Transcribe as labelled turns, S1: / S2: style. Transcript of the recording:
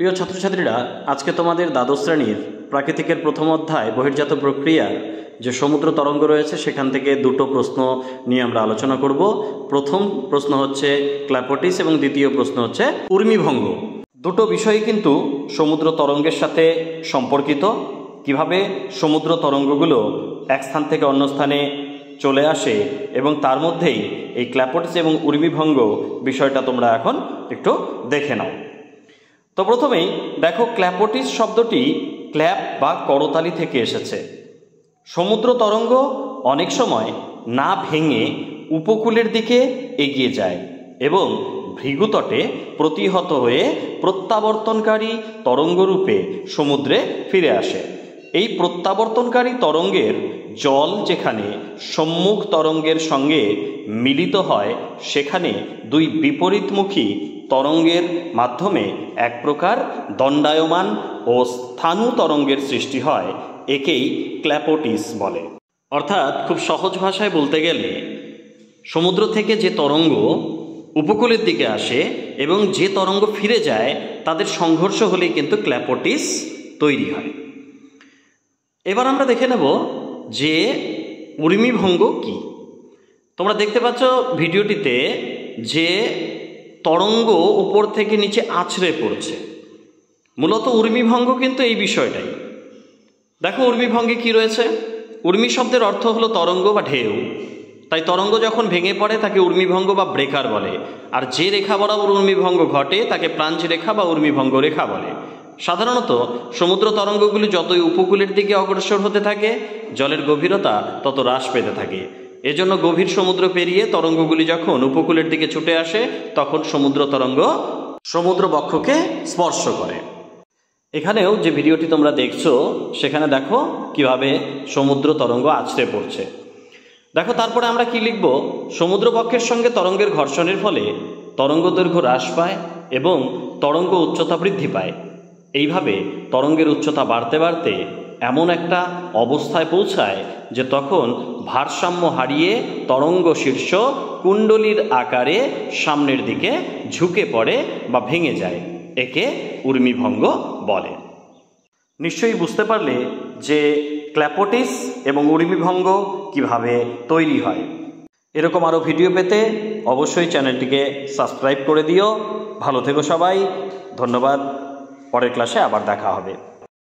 S1: প্রিয় ছাত্রছাত্রীরা, আজকে তোমাদের দ্বাদশ শ্রেণীর প্রাকৃতিকের প্রথম অধ্যায় বহির্জাত প্রক্রিয়ার যে সমুদ্র তরঙ্গ রয়েছে সেখান থেকে দুটো প্রশ্ন নিয়ে আমরা আলোচনা করব। প্রথম প্রশ্ন হচ্ছে ক্ল্যাপোটিস এবং দ্বিতীয় প্রশ্ন হচ্ছে উর্মিভঙ্গ। দুটো বিষয় কিন্তু সমুদ্র তরঙ্গের সাথে সম্পর্কিত। কিভাবে সমুদ্র তরঙ্গগুলো এক স্থান থেকে অন্য স্থানে চলে আসে এবং তার মধ্যেই এই ক্ল্যাপোটিস এবং উর্মিভঙ্গ বিষয়টা তোমরা এখন একটু দেখে নাও। তো প্রথমেই দেখো, ক্ল্যাপোটিস শব্দটি ক্ল্যাপ বা করতালি থেকে এসেছে। সমুদ্র তরঙ্গ অনেক সময় না ভেঙে উপকূলের দিকে এগিয়ে যায় এবং ভৃগুতটে প্রতিহত হয়ে প্রত্যাবর্তনকারী তরঙ্গরূপে সমুদ্রে ফিরে আসে। এই প্রত্যাবর্তনকারী তরঙ্গের জল যেখানে সম্মুখ তরঙ্গের সঙ্গে মিলিত হয় সেখানে দুই বিপরীতমুখী তরঙ্গের মাধ্যমে এক প্রকার দণ্ডায়মান ও স্থাণু তরঙ্গের সৃষ্টি হয়। একেই ক্ল্যাপোটিস বলে। অর্থাৎ খুব সহজ ভাষায় বলতে গেলে সমুদ্র থেকে যে তরঙ্গ উপকূলের দিকে আসে এবং যে তরঙ্গ ফিরে যায় তাদের সংঘর্ষ হলেই কিন্তু ক্ল্যাপোটিস তৈরি হয়। এবার আমরা দেখে নেব যে উর্মিভঙ্গ কি। তোমরা দেখতে পাচ্ছ ভিডিওটিতে যে তরঙ্গ উপর থেকে নিচে আছড়ে পড়ছে, মূলত উর্মিভঙ্গ কিন্তু এই বিষয়টাই। দেখো উর্মিভঙ্গে কি রয়েছে। উর্মি শব্দের অর্থ হলো তরঙ্গ বা ঢেউ, তাই তরঙ্গ যখন ভেঙে পড়ে তাকে উর্মিভঙ্গ বা ব্রেকার বলে। আর যে রেখা বরাবর উর্মিভঙ্গ ঘটে তাকে প্রাঞ্চ রেখা বা উর্মিভঙ্গ রেখা বলে। সাধারণত সমুদ্র তরঙ্গগুলি যতই উপকূলের দিকে অগ্রসর হতে থাকে জলের গভীরতা তত হ্রাস পেতে থাকে। এজন্য গভীর সমুদ্র পেরিয়ে তরঙ্গগুলি যখন উপকূলের দিকে ছুটে আসে তখন সমুদ্র তরঙ্গ সমুদ্র বক্ষকে স্পর্শ করে। এখানেও যে ভিডিওটি তোমরা দেখছো সেখানে দেখো কিভাবে সমুদ্র তরঙ্গ আছড়ে পড়ছে। দেখো তারপরে আমরা কি লিখব, সমুদ্র বক্ষের সঙ্গে তরঙ্গের ঘর্ষণের ফলে তরঙ্গ দৈর্ঘ্য হ্রাস পায় এবং তরঙ্গ উচ্চতা বৃদ্ধি পায়। এইভাবে তরঙ্গের উচ্চতা বাড়তে বাড়তে এমন একটা অবস্থায় পৌঁছায় যে তখন ভারসাম্য হারিয়ে তরঙ্গ শীর্ষ কুণ্ডলীর আকারে সামনের দিকে ঝুঁকে পড়ে বা ভেঙে যায়। একে উর্মিভঙ্গ বলে। নিশ্চয়ই বুঝতে পারলে যে ক্ল্যাপোটিস এবং উর্মিভঙ্গ কিভাবে তৈরি হয়। এরকম আরও ভিডিও পেতে অবশ্যই চ্যানেলটিকে সাবস্ক্রাইব করে দিও। ভালো থেকো সবাই, ধন্যবাদ। পরের ক্লাসে আবার দেখা হবে।